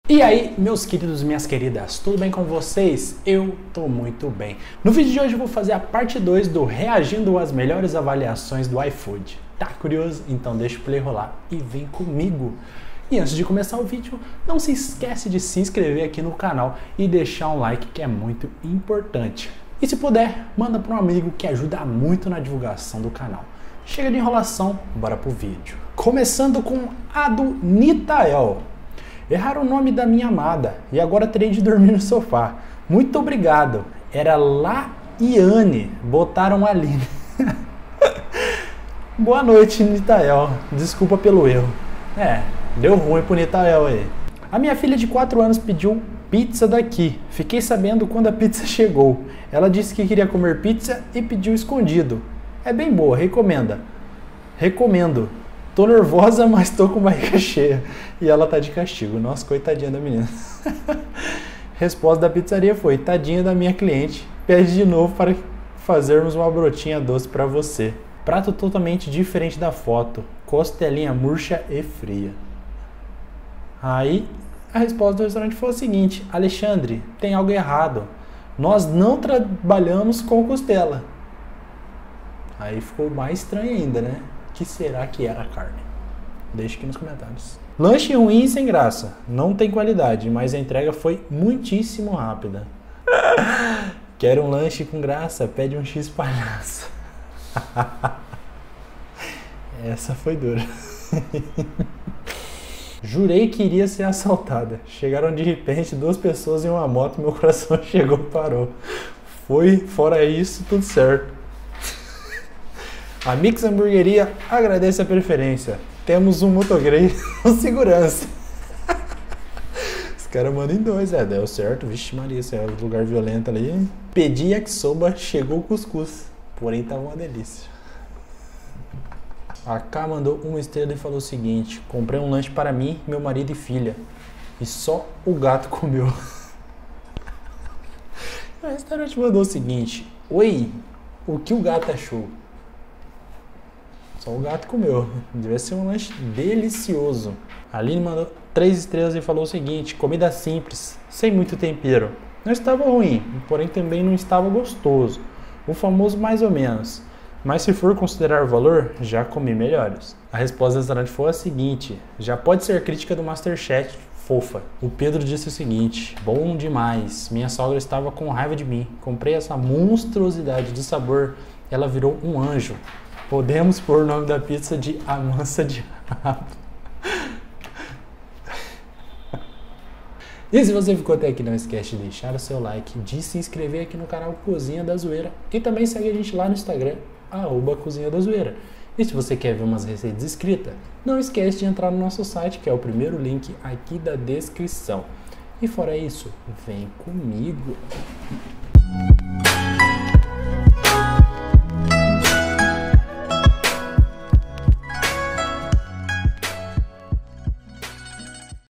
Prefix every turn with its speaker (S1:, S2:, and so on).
S1: E aí, meus queridos e minhas queridas, tudo bem com vocês? Eu tô muito bem. No vídeo de hoje eu vou fazer a parte 2 do reagindo às melhores avaliações do iFood. Tá curioso? Então deixa o play rolar e vem comigo. E antes de começar o vídeo, não se esquece de se inscrever aqui no canal e deixar um like que é muito importante. E se puder, manda para um amigo que ajuda muito na divulgação do canal. Chega de enrolação, bora pro vídeo. Começando com a do Nitael. Erraram o nome da minha amada e agora terei de dormir no sofá. Muito obrigado. Era Laiane. Botaram ali. Boa noite, Nitael. Desculpa pelo erro. Deu ruim pro Nitael aí. A minha filha de 4 anos pediu pizza daqui. Fiquei sabendo quando a pizza chegou. Ela disse que queria comer pizza e pediu escondido. É bem boa, recomendo. Tô nervosa, mas tô com barriga cheia. E ela tá de castigo. Nossa, coitadinha da menina. Resposta da pizzaria foi: tadinha da minha cliente. Pede de novo para fazermos uma brotinha doce para você. Prato totalmente diferente da foto. Costelinha murcha e fria. Aí, a resposta do restaurante foi o seguinte: Alexandre, tem algo errado. Nós não trabalhamos com costela. Aí ficou mais estranho ainda, né? O que será que era a carne? Deixe aqui nos comentários. Lanche ruim e sem graça. Não tem qualidade, mas a entrega foi muitíssimo rápida. Quer um lanche com graça? Pede um X palhaço. Essa foi dura. Jurei que iria ser assaltada. Chegaram de repente 2 pessoas em uma moto e meu coração chegou e parou. Foi, fora isso, tudo certo. A Mix Hamburgueria agradece a preferência. Temos um motogrey com segurança. Os caras mandam em 2, deu certo. Vixe Maria, esse é um lugar violento ali. Pedi yakisoba, chegou o cuscuz. Porém, tava uma delícia. A K mandou 1 estrela e falou o seguinte: comprei um lanche para mim, meu marido e filha. E só o gato comeu. O restaurante mandou o seguinte: oi, o que o gato achou? Só o gato comeu. Devia ser um lanche delicioso. A Aline mandou 3 estrelas e falou o seguinte: comida simples, sem muito tempero. Não estava ruim, porém também não estava gostoso. O famoso mais ou menos. Mas se for considerar o valor, já comi melhores. A resposta do restaurante foi a seguinte: já pode ser crítica do MasterChef, fofa. O Pedro disse o seguinte: bom demais. Minha sogra estava com raiva de mim. Comprei essa monstruosidade de sabor. Ela virou um anjo. Podemos pôr o nome da pizza de Amansa de Rabo. E se você ficou até aqui, não esquece de deixar o seu like, de se inscrever aqui no canal Cozinha da Zoeira e também segue a gente lá no Instagram, @Cozinha da Zoeira. E se você quer ver umas receitas escritas, não esquece de entrar no nosso site, que é o primeiro link aqui da descrição. E fora isso, vem comigo.